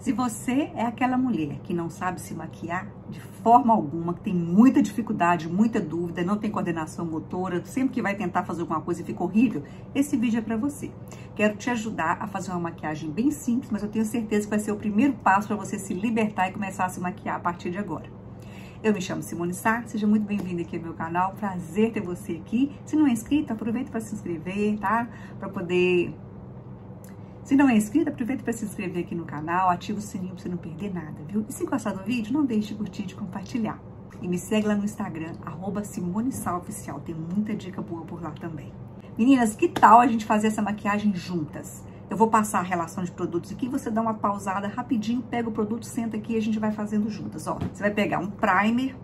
Se você é aquela mulher que não sabe se maquiar de forma alguma, que tem muita dificuldade, muita dúvida, não tem coordenação motora, sempre que vai tentar fazer alguma coisa fica horrível, esse vídeo é para você. Quero te ajudar a fazer uma maquiagem bem simples, mas eu tenho certeza que vai ser o primeiro passo para você se libertar e começar a se maquiar a partir de agora. Eu me chamo Simone Sá, seja muito bem-vinda aqui ao meu canal, prazer ter você aqui. Se não é inscrito, aproveita para se inscrever, tá? Para poder... Se não é inscrito, aproveita para se inscrever aqui no canal, ativa o sininho para você não perder nada, viu? E se gostar do vídeo, não deixe de curtir e de compartilhar. E me segue lá no Instagram, @SimoneSaOficial, tem muita dica boa por lá também. Meninas, que tal a gente fazer essa maquiagem juntas? Eu vou passar a relação de produtos aqui, você dá uma pausada rapidinho, pega o produto, senta aqui e a gente vai fazendo juntas. Ó, você vai pegar um primer,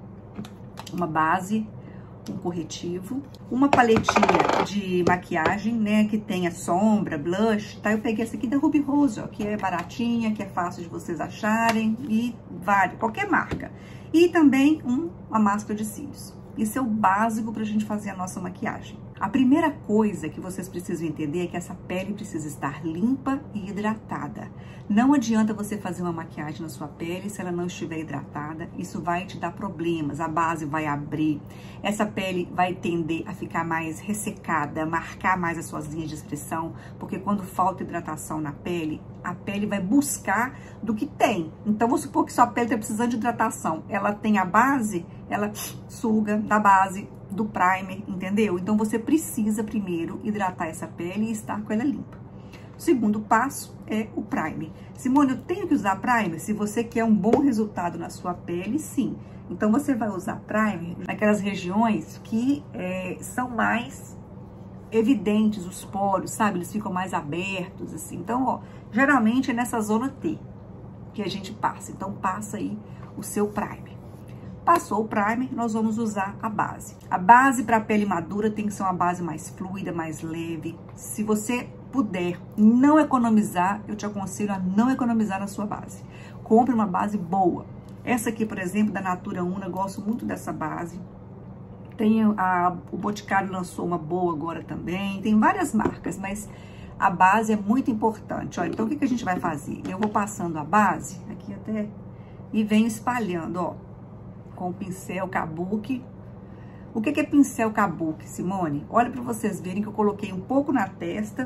uma base, um corretivo, uma paletinha de maquiagem, né, que tenha sombra, blush, tá? Eu peguei essa aqui da Ruby Rose, ó, que é baratinha, que é fácil de vocês acharem e vale, qualquer marca. E também uma máscara de cílios. Isso é o básico pra gente fazer a nossa maquiagem. A primeira coisa que vocês precisam entender é que essa pele precisa estar limpa e hidratada. Não adianta você fazer uma maquiagem na sua pele se ela não estiver hidratada. Isso vai te dar problemas, a base vai abrir, essa pele vai tender a ficar mais ressecada, marcar mais as suas linhas de expressão, porque quando falta hidratação na pele, a pele vai buscar do que tem. Então, vamos supor que sua pele está precisando de hidratação. Ela tem a base, ela suga da base, do primer, entendeu? Então, você precisa primeiro hidratar essa pele e estar com ela limpa. O segundo passo é o primer. Simone, eu tenho que usar primer? Se você quer um bom resultado na sua pele, sim. Então, você vai usar primer naquelas regiões que são mais evidentes, os poros, sabe? Eles ficam mais abertos, assim. Então, ó, geralmente é nessa zona T que a gente passa. Então, passa aí o seu primer. Passou o primer, nós vamos usar a base. A base para pele madura tem que ser uma base mais fluida, mais leve. Se você puder não economizar, eu te aconselho a não economizar na sua base. Compre uma base boa. Essa aqui, por exemplo, da Natura Una, eu gosto muito dessa base. Tem o Boticário lançou uma boa agora também. Tem várias marcas, mas a base é muito importante. Ó, então, o que a gente vai fazer? Eu vou passando a base, aqui até, e venho espalhando, ó, com o pincel Kabuki. O que é pincel Kabuki, Simone? Olha para vocês verem que eu coloquei um pouco na testa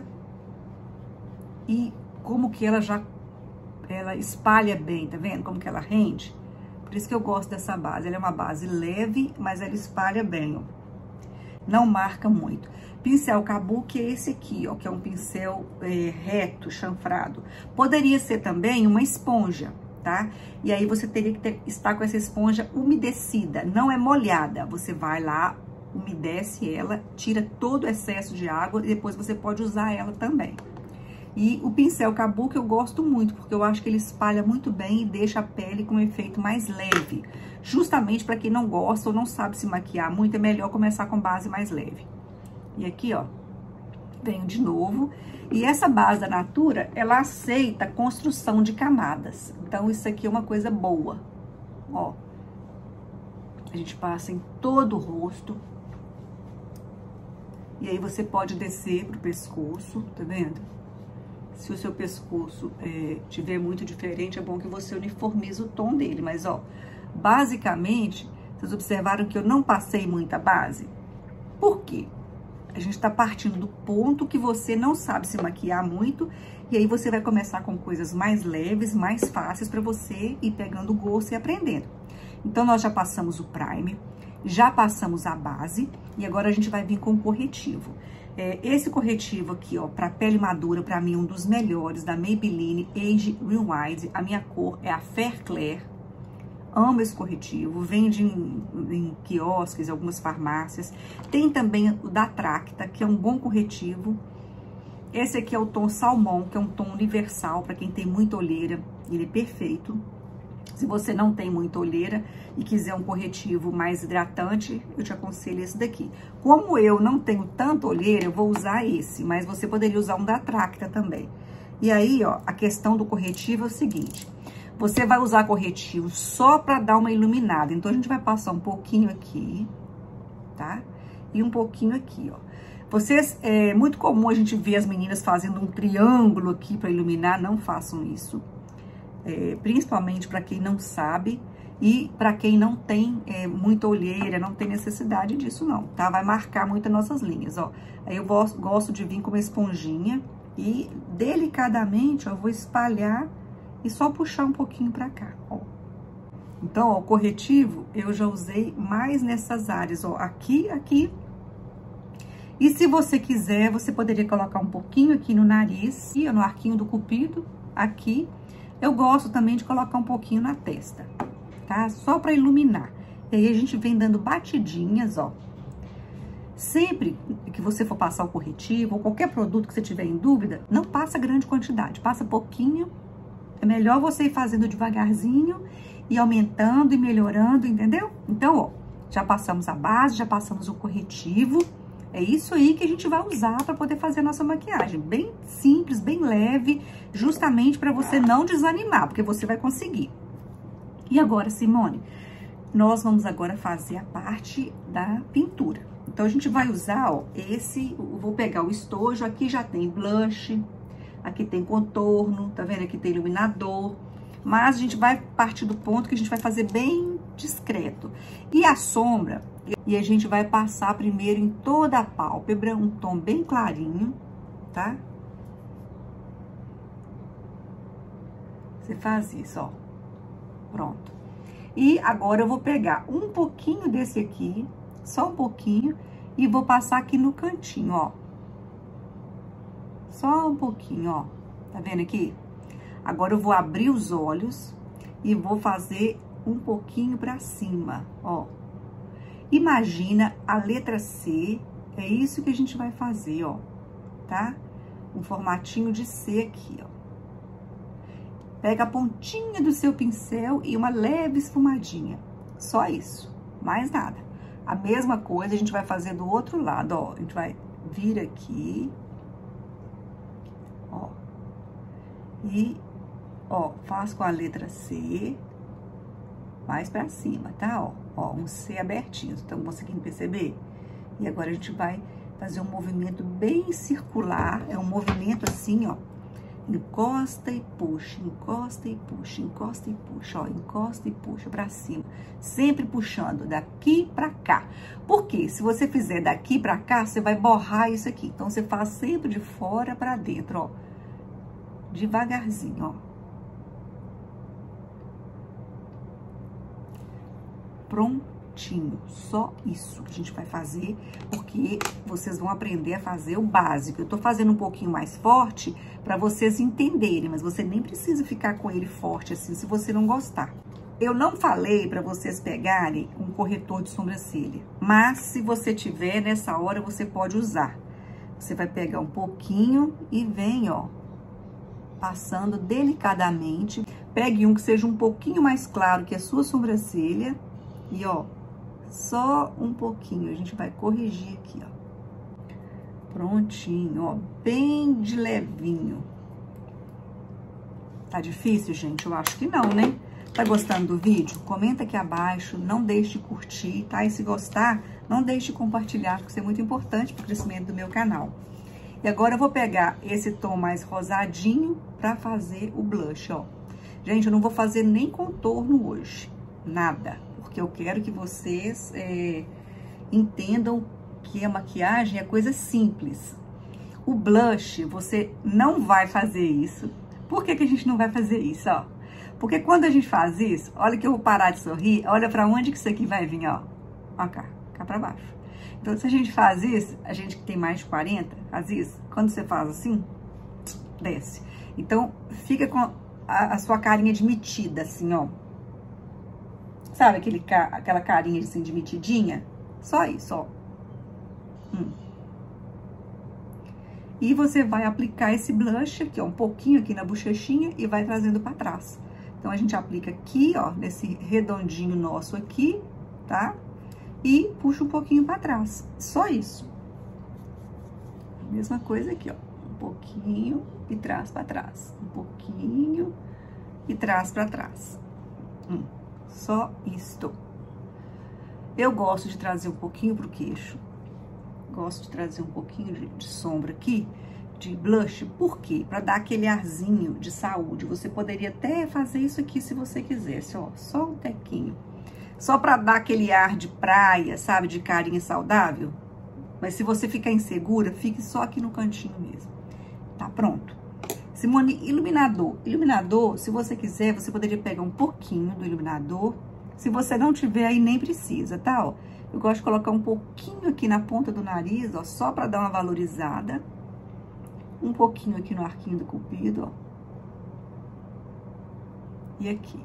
e como que ela espalha bem, tá vendo? Como que ela rende? Por isso que eu gosto dessa base. Ela é uma base leve, mas ela espalha bem, ó. Não marca muito. Pincel Kabuki é esse aqui, ó, que é um pincel reto, chanfrado. Poderia ser também uma esponja, tá? E aí você teria que estar com essa esponja umedecida, não é molhada. Você vai lá, umedece ela, tira todo o excesso de água e depois você pode usar ela também. E o pincel Kabuki eu gosto muito, porque eu acho que ele espalha muito bem e deixa a pele com um efeito mais leve. Justamente para quem não gosta ou não sabe se maquiar muito, é melhor começar com base mais leve. E aqui, ó, venho de novo. E essa base da Natura, ela aceita a construção de camadas. Então, isso aqui é uma coisa boa. Ó, a gente passa em todo o rosto. E aí, você pode descer pro pescoço, tá vendo? Se o seu pescoço tiver muito diferente, é bom que você uniformize o tom dele. Mas, ó, basicamente, vocês observaram que eu não passei muita base? Por quê? A gente tá partindo do ponto que você não sabe se maquiar muito, e aí você vai começar com coisas mais leves, mais fáceis para você ir pegando o gosto e aprendendo. Então, nós já passamos o primer, já passamos a base, e agora a gente vai vir com o corretivo. Esse corretivo aqui, ó, para pele madura, para mim, um dos melhores, da Maybelline Age Rewind. A minha cor é a Fair Clair. Amo esse corretivo, vende em quiosques, em algumas farmácias. Tem também o da Tracta, que é um bom corretivo. Esse aqui é o tom Salmão, que é um tom universal para quem tem muita olheira. Ele é perfeito. Se você não tem muita olheira e quiser um corretivo mais hidratante, eu te aconselho esse daqui. Como eu não tenho tanta olheira, eu vou usar esse, mas você poderia usar um da Tracta também. E aí, ó, a questão do corretivo é o seguinte: você vai usar corretivo só para dar uma iluminada. Então, a gente vai passar um pouquinho aqui, tá? E um pouquinho aqui, ó. É muito comum a gente ver as meninas fazendo um triângulo aqui para iluminar. Não façam isso. principalmente para quem não sabe e para quem não tem muita olheira, não tem necessidade disso não, tá? Vai marcar muito as nossas linhas, ó. Aí eu gosto de vir com uma esponjinha e delicadamente, ó, eu vou espalhar e só puxar um pouquinho pra cá, ó. Então, ó, o corretivo eu já usei mais nessas áreas, ó, aqui. E se você quiser, você poderia colocar um pouquinho aqui no nariz, no arquinho do cupido, aqui. Eu gosto também de colocar um pouquinho na testa, tá? Só pra iluminar. E aí a gente vem dando batidinhas, ó. Sempre que você for passar o corretivo ou qualquer produto que você tiver em dúvida, não passa grande quantidade, passa pouquinho. É melhor você ir fazendo devagarzinho e aumentando e melhorando, entendeu? Então, ó, já passamos a base, já passamos o corretivo. É isso aí que a gente vai usar para poder fazer a nossa maquiagem. Bem simples, bem leve, justamente para você não desanimar, porque você vai conseguir. E agora, Simone, nós vamos agora fazer a parte da pintura. Então, a gente vai usar, ó, vou pegar o estojo, aqui já tem blush, aqui tem contorno, tá vendo? Aqui tem iluminador, mas a gente vai partir do ponto que a gente vai fazer bem discreto. E a sombra, e a gente vai passar primeiro em toda a pálpebra, um tom bem clarinho, tá? Você faz isso, ó. Pronto. E agora eu vou pegar um pouquinho desse aqui, só um pouquinho, e vou passar aqui no cantinho, ó. Só um pouquinho, ó. Tá vendo aqui? Agora eu vou abrir os olhos e vou fazer um pouquinho pra cima, ó. Imagina a letra C, é isso que a gente vai fazer, ó, tá? Um formatinho de C aqui, ó. Pega a pontinha do seu pincel e uma leve esfumadinha. Só isso, mais nada. A mesma coisa a gente vai fazer do outro lado, ó. A gente vai vir aqui, ó. E, ó, faz com a letra C, mais pra cima, tá? Ó, um C abertinho, estão conseguindo perceber? E agora a gente vai fazer um movimento bem circular, é um movimento assim, ó. Encosta e puxa, encosta e puxa, encosta e puxa, ó, encosta e puxa pra cima. Sempre puxando daqui pra cá. Porque se você fizer daqui pra cá, você vai borrar isso aqui. Então, você faz sempre de fora pra dentro, ó. Devagarzinho, ó. Prontinho. Só isso que a gente vai fazer, porque vocês vão aprender a fazer o básico. Eu tô fazendo um pouquinho mais forte pra vocês entenderem, mas você nem precisa ficar com ele forte assim, se você não gostar. Eu não falei pra vocês pegarem um corretor de sobrancelha, mas se você tiver, nessa hora você pode usar. Você vai pegar um pouquinho e vem, ó, passando delicadamente. Pegue um que seja um pouquinho mais claro que a sua sobrancelha e, ó, só um pouquinho, a gente vai corrigir aqui, ó. Prontinho, ó, bem de levinho. Tá difícil, gente? Eu acho que não, né? Tá gostando do vídeo? Comenta aqui abaixo, não deixe de curtir, tá? E se gostar, não deixe de compartilhar, porque isso é muito importante pro crescimento do meu canal. E agora eu vou pegar esse tom mais rosadinho pra fazer o blush, ó. Gente, eu não vou fazer nem contorno hoje, nada. Porque eu quero que vocês entendam que a maquiagem é coisa simples. O blush, você não vai fazer isso. Por que que a gente não vai fazer isso, ó? Porque quando a gente faz isso, olha que eu vou parar de sorrir, olha pra onde que isso aqui vai vir, ó. Ó cá pra baixo. Então, se a gente faz isso, a gente que tem mais de 40, faz isso. Quando você faz assim, desce. Então, fica com a sua carinha de metida, assim, ó. Sabe aquela carinha assim de metidinha? Só isso, ó. E você vai aplicar esse blush aqui, ó, um pouquinho aqui na bochechinha e vai trazendo pra trás. Então, a gente aplica aqui, ó, nesse redondinho nosso aqui, tá? E puxa um pouquinho pra trás. Só isso. Mesma coisa aqui, ó. Um pouquinho e traz pra trás. Um pouquinho e traz pra trás. Só isto. Eu gosto de trazer um pouquinho pro queixo. Gosto de trazer um pouquinho de sombra aqui, de blush. Por quê? Para dar aquele arzinho de saúde. Você poderia até fazer isso aqui se você quisesse, ó, só um tequinho. Só para dar aquele ar de praia, sabe, de carinha saudável. Mas se você ficar insegura, fique só aqui no cantinho mesmo. Tá pronto. Simone, iluminador. Iluminador, se você quiser, você poderia pegar um pouquinho do iluminador. Se você não tiver, aí nem precisa, tá, ó. Eu gosto de colocar um pouquinho aqui na ponta do nariz, ó, só para dar uma valorizada. Um pouquinho aqui no arquinho do cupido, ó. E aqui.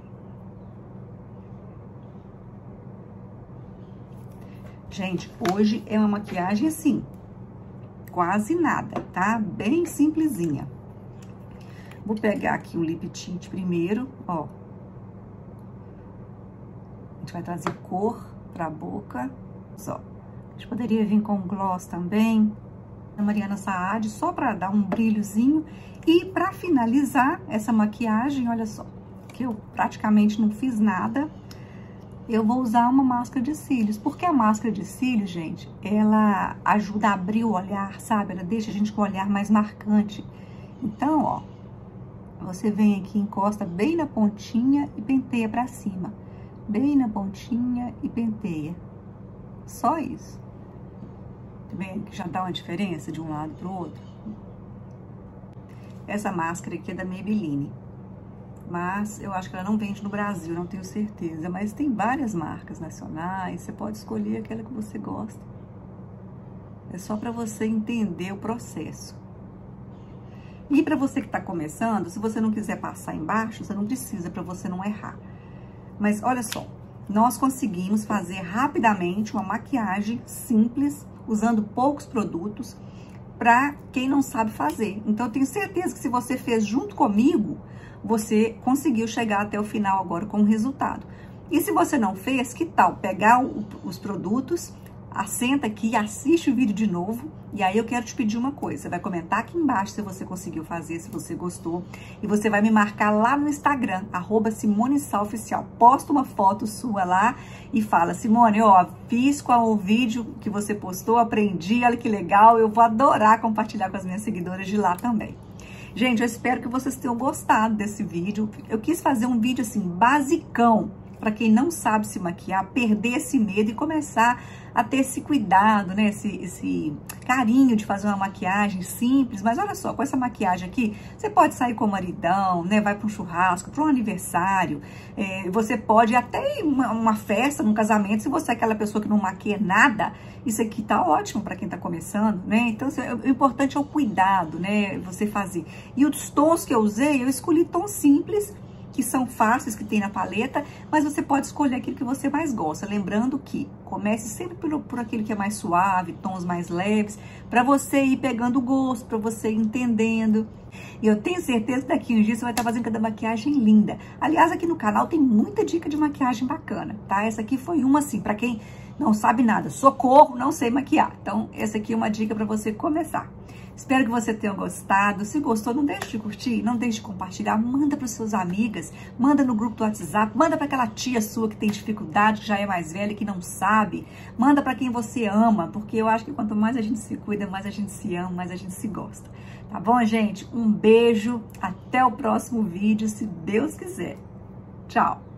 Gente, hoje é uma maquiagem assim, quase nada, tá? Bem simplesinha. Vou pegar aqui o lip tint primeiro, ó. A gente vai trazer cor pra boca, só. A gente poderia vir com gloss também, da Mariana Saad, só pra dar um brilhozinho. E pra finalizar essa maquiagem, olha só, que eu praticamente não fiz nada. Eu vou usar uma máscara de cílios, porque a máscara de cílios, gente, ela ajuda a abrir o olhar, sabe? Ela deixa a gente com o olhar mais marcante. Então, ó, você vem aqui, encosta bem na pontinha e penteia pra cima. Bem na pontinha e penteia. Só isso. Tá vendo que já dá uma diferença de um lado pro outro? Essa máscara aqui é da Maybelline. Mas eu acho que ela não vende no Brasil, não tenho certeza. Mas tem várias marcas nacionais, você pode escolher aquela que você gosta. É só para você entender o processo. E para você que está começando, se você não quiser passar embaixo, você não precisa, para você não errar. Mas olha só, nós conseguimos fazer rapidamente uma maquiagem simples, usando poucos produtos, para quem não sabe fazer. Então eu tenho certeza que se você fez junto comigo, você conseguiu chegar até o final agora com o resultado. E se você não fez, que tal pegar os produtos, assenta aqui, assiste o vídeo de novo, e aí eu quero te pedir uma coisa, você vai comentar aqui embaixo se você conseguiu fazer, se você gostou, e você vai me marcar lá no Instagram, @SimoneSaOficial. Posta uma foto sua lá e fala: Simone, ó, fiz com o vídeo que você postou, aprendi, olha que legal, eu vou adorar compartilhar com as minhas seguidoras de lá também. Gente, eu espero que vocês tenham gostado desse vídeo. Eu quis fazer um vídeo assim, basicão, para quem não sabe se maquiar, perder esse medo e começar a ter esse cuidado, né? Esse carinho de fazer uma maquiagem simples. Mas olha só, com essa maquiagem aqui, você pode sair com o maridão, né? Vai para um churrasco, para um aniversário. Você pode até ir uma festa, num casamento. Se você é aquela pessoa que não maquia nada, isso aqui tá ótimo para quem tá começando, né? Então, o importante é o cuidado, né? Você fazer. E os tons que eu usei, eu escolhi tons simples, que são fáceis, que tem na paleta, mas você pode escolher aquilo que você mais gosta. Lembrando que comece sempre por aquilo que é mais suave, tons mais leves, para você ir pegando o gosto, para você ir entendendo. E eu tenho certeza que daqui uns dias você vai estar fazendo cada maquiagem linda. Aliás, aqui no canal tem muita dica de maquiagem bacana, tá? Essa aqui foi uma, assim, para quem não sabe nada. Socorro, não sei maquiar. Então, essa aqui é uma dica para você começar. Espero que você tenha gostado. Se gostou, não deixe de curtir, não deixe de compartilhar. Manda para os seus amigas, manda no grupo do WhatsApp, manda para aquela tia sua que tem dificuldade, que já é mais velha, que não sabe. Manda para quem você ama, porque eu acho que quanto mais a gente se cuida, mais a gente se ama, mais a gente se gosta. Tá bom, gente? Um beijo, até o próximo vídeo, se Deus quiser. Tchau!